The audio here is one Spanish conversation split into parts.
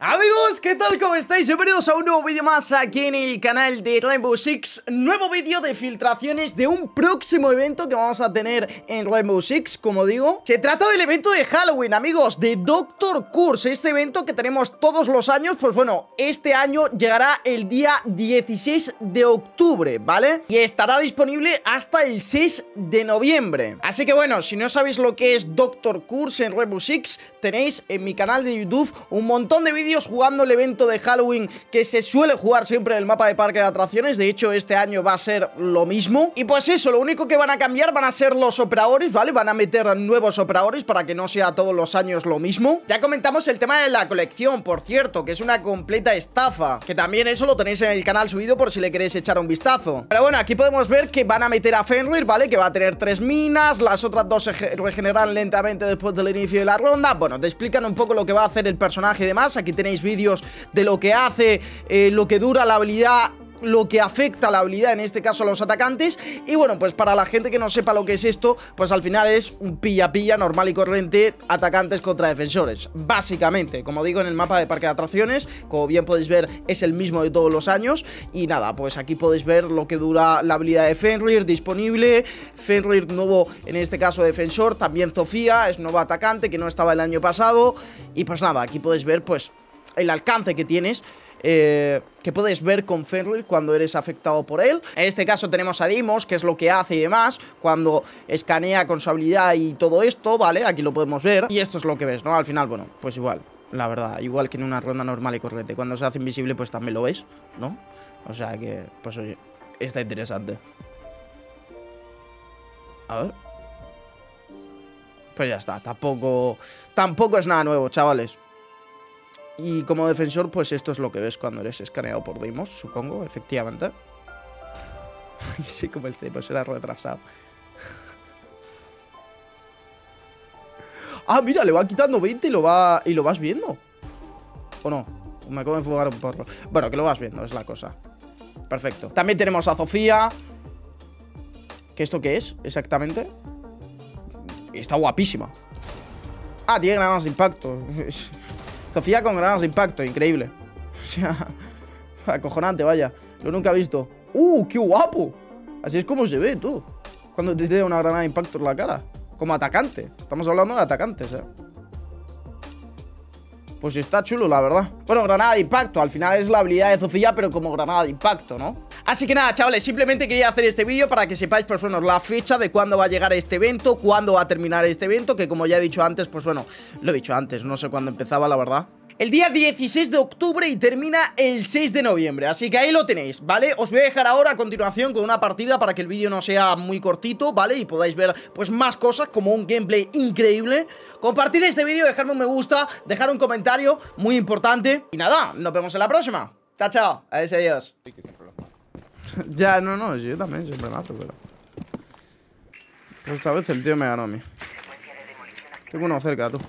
Amigos, ¿qué tal? ¿Cómo estáis? Bienvenidos a un nuevo vídeo más aquí en el canal de Rainbow Six. Nuevo vídeo de filtraciones de un próximo evento que vamos a tener en Rainbow Six, como digo. Se trata del evento de Halloween, amigos, de Dr. Kurz. Este evento que tenemos todos los años, pues bueno, este año llegará el día 16 de octubre, ¿vale? Y estará disponible hasta el 6 de noviembre. Así que bueno, si no sabéis lo que es Dr. Kurz en Rainbow Six, tenéis en mi canal de YouTube un montón de vídeos jugando el evento de Halloween que se suele jugar siempre en el mapa de parque de atracciones. De hecho, este año va a ser lo mismo. Y pues eso, lo único que van a cambiar van a ser los operadores, ¿vale? Van a meter nuevos operadores para que no sea todos los años lo mismo. Ya comentamos el tema de la colección, por cierto, que es una completa estafa, que también eso lo tenéis en el canal subido por si le queréis echar un vistazo. Pero bueno, aquí podemos ver que van a meter a Fenrir, ¿vale? Que va a tener 3 minas, las otras 2 se regeneran lentamente después del inicio de la ronda. Bueno, te explican un poco lo que va a hacer el personaje y demás. Aquí tenéis vídeos de lo que hace, lo que dura la habilidad, lo que afecta a la habilidad, en este caso a los atacantes. Y bueno, pues para la gente que no sepa lo que es esto, pues al final es un pilla-pilla normal y corriente, atacantes contra defensores, básicamente. Como digo, en el mapa de parque de atracciones, como bien podéis ver, es el mismo de todos los años. Y nada, pues aquí podéis ver lo que dura la habilidad de Fenrir disponible. Fenrir nuevo, en este caso defensor. También Zofía, es nuevo atacante, que no estaba el año pasado. Y pues nada, aquí podéis ver pues el alcance que tienes, que puedes ver con Fenrir cuando eres afectado por él. En este caso tenemos a Deimos, que es lo que hace y demás cuando escanea con su habilidad y todo esto, ¿vale? Aquí lo podemos ver. Y esto es lo que ves, ¿no? Al final, bueno, pues igual, la verdad, igual que en una ronda normal y corriente. Cuando se hace invisible, pues también lo ves, ¿no? O sea que, pues oye, está interesante. A ver. Pues ya está, tampoco es nada nuevo, chavales. Y como defensor, pues esto es lo que ves cuando eres escaneado por Deimos, supongo, efectivamente. Sí, como el Deimos era retrasado. Ah, mira, le va quitando 20 y lo vas viendo. ¿O no? Me acabo de enfocar un porro. Bueno, que lo vas viendo, es la cosa. Perfecto. También tenemos a Zofía. ¿Qué esto qué es, exactamente? Está guapísima. Ah, tiene granadas de impacto. Zofía con granadas de impacto, increíble. O sea, acojonante, vaya. Lo nunca he visto. ¡Qué guapo! Así es como se ve, tú, cuando te da una granada de impacto en la cara. Como atacante. Estamos hablando de atacantes, Pues está chulo, la verdad. Bueno, granada de impacto. Al final es la habilidad de Zofía, pero como granada de impacto, ¿no? Así que nada, chavales, simplemente quería hacer este vídeo para que sepáis, pues bueno, la fecha de cuándo va a llegar este evento, cuándo va a terminar este evento, que como ya he dicho antes, pues bueno, lo he dicho antes, no sé cuándo empezaba, la verdad. El día 16 de octubre y termina el 6 de noviembre, así que ahí lo tenéis, ¿vale? Os voy a dejar ahora a continuación con una partida para que el vídeo no sea muy cortito, ¿vale? Y podáis ver, pues, más cosas, como un gameplay increíble. Compartir este vídeo, dejarme un me gusta, dejar un comentario, muy importante. Y nada, nos vemos en la próxima. Chao, chao. Adiós. Ya, no, yo también siempre mato, pero... Pues esta vez el tío me ganó a mí. Tengo uno cerca, tú.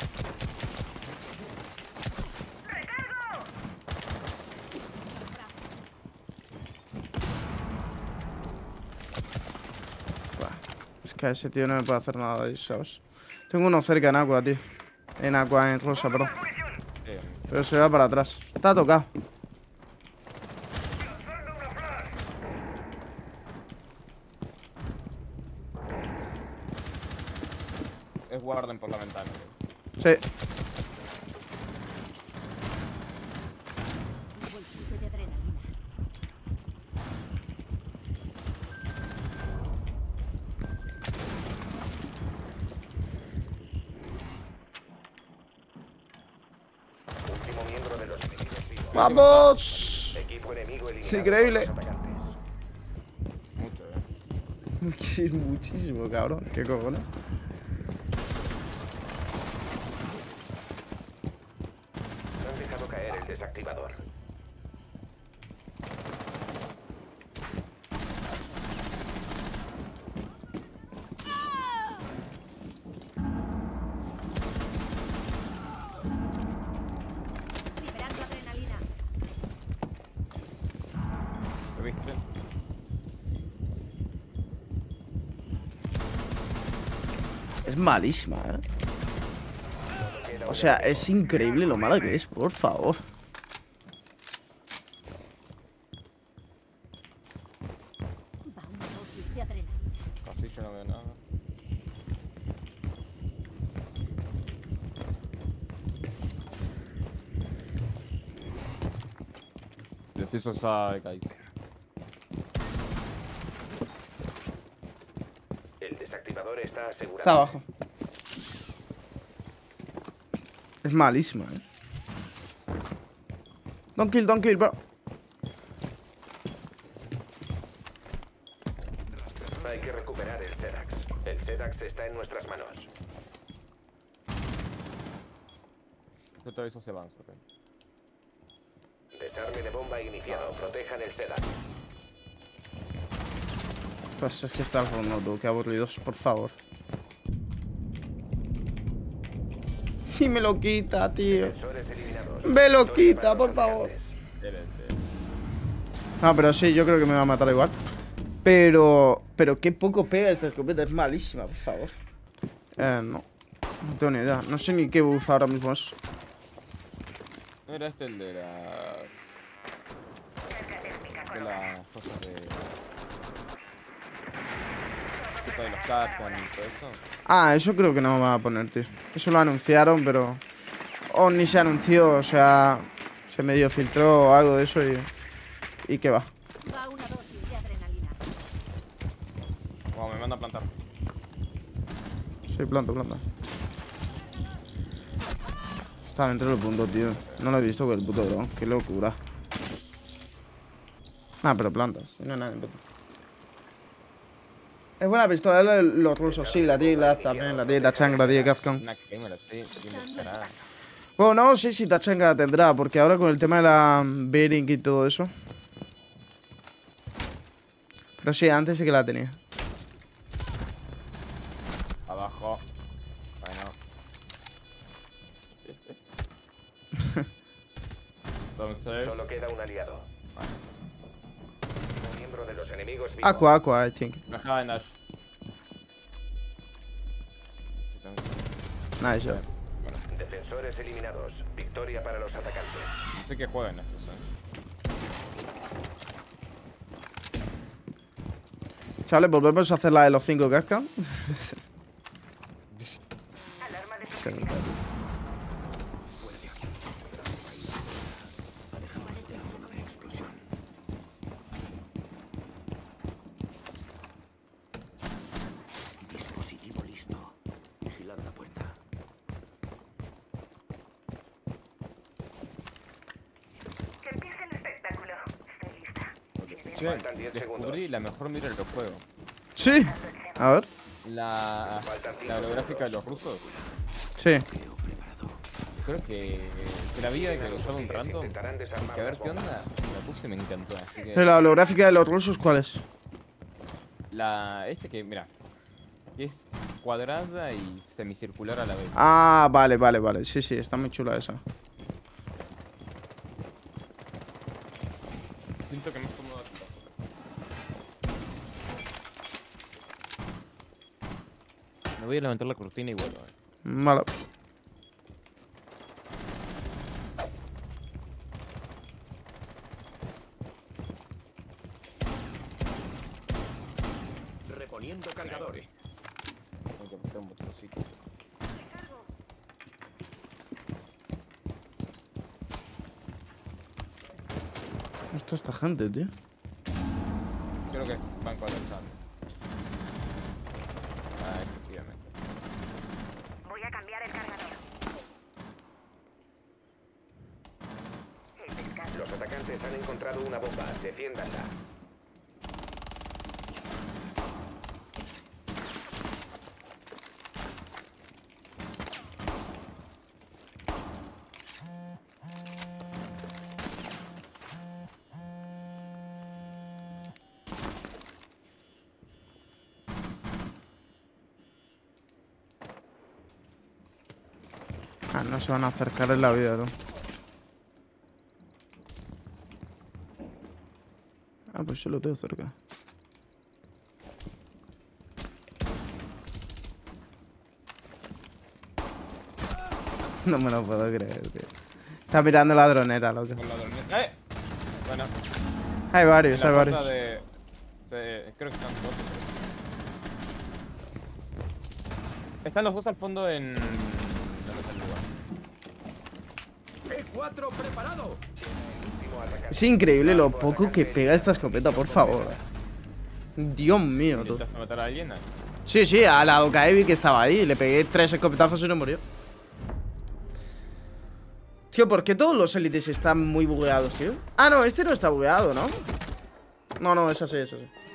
Es que a ese tío no me puede hacer nada de eso, ¿sabes? Tengo uno cerca en agua, tío. En agua, en rosa, perdón. Pero se va para atrás. Está tocado. Es guarden por la ventana. Sí. ¡Vamos! Es increíble. Muchísimo, cabrón. ¿Qué cojones? Han dejado caer el desactivador. Liberando adrenalina. ¿Lo viste? Es malísima, Queda a O un sea, enemigo. es increíble lo mala que es, por favor. Va una dosis de adrenalina. Así yo no veo nada. Deciso side, guys. El desactivador está asegurado. Está abajo. Es malísima, Don't kill, bro. Hay que recuperar el Sedax. El Sedax está en nuestras manos. Yo te aviso si avanzo, ok. Desarme de bomba iniciado. Protejan el Sedax. Pues es que está el fondo, tú. Qué aburridos, por favor. Y me lo quita, tío. Defensores eliminados. Me lo Victoria quita, para los por favor. atacantes. Ah, pero sí, yo creo que me va a matar igual. Pero qué poco pega esta escopeta. Es malísima, por favor. No tengo ni idea. No sé ni qué buff ahora mismo es. ¿No era este el de las cosas de... Esto de los Capcom y todo eso? Ah, eso creo que no va a poner, tío. Eso lo anunciaron, pero... O ni se anunció, o sea... Se medio filtró algo de eso y que va. Va una dosis de adrenalina. Wow, me manda a plantar. Sí, planta. Está dentro del punto, tío. No lo he visto con el puto dron. Qué locura. Ah, pero plantas. No hay nada en punto. Es buena pistola, es los rusos. Sí, la tiene también. La tiene Tachanka, la tiene Kazkan. Una gamer así, bien descarada. Bueno, no sé si Tachanka tendrá, porque ahora con el tema de la Bearing y todo eso. Pero sí, antes sí que la tenía. Abajo. Bueno. Downstairs. Solo queda un aliado. Un miembro de los enemigos vivo. Aqua, I think. Behind us. Nice, yeah. Defensores eliminados. Victoria para los atacantes. No sé qué juegan estos, Chavales, volvemos a hacer la de los 5 Kazkan. Dispositivo listo. Vigilad la puerta. Que empiece el espectáculo. Estoy lista. Che, Faltan 10 segundos. descubrí la mejor mira del juego. Sí. A ver. La holográfica de los rusos. Sí. Creo que la vi que lo usaba un random. Intentarán desarmar Que a ver las qué bombas. onda. La puse y me encantó. Así que Pero la holográfica de los rusos, ¿cuál es? que mira, que es cuadrada y semicircular a la vez. Ah, vale. Sí, está muy chula esa. Siento que no es cómodo. Me voy a levantar la cortina y vuelvo. Vale. Reponiendo cargadores. Tengo que apretar un botoncito. Esto esta gente, tío. Creo que van colapsando. Ah, efectivamente. Voy a cambiar el cargador. El pescado. Los atacantes han encontrado una bomba. Defiéndanla. Ah, no se van a acercar en la vida, ¿no? Ah, pues yo lo tengo cerca. No me lo puedo creer, tío. Está mirando la dronera, loco. Con la dormida. Bueno. Hay varios, En hay la puerta varios. creo que están dos. Están los dos al fondo en... ¿Dónde está el lugar? E4 preparado. Es increíble lo poco que pega esta escopeta, por favor. Dios mío, tú. ¿Intentaste matar a alguien? Sí, sí, a la Dokaevi que estaba ahí. Le pegué 3 escopetazos y no murió. Tío, ¿por qué todos los élites están muy bugueados, tío? Ah, no, este no está bugueado, ¿no? No, no, es así, es así.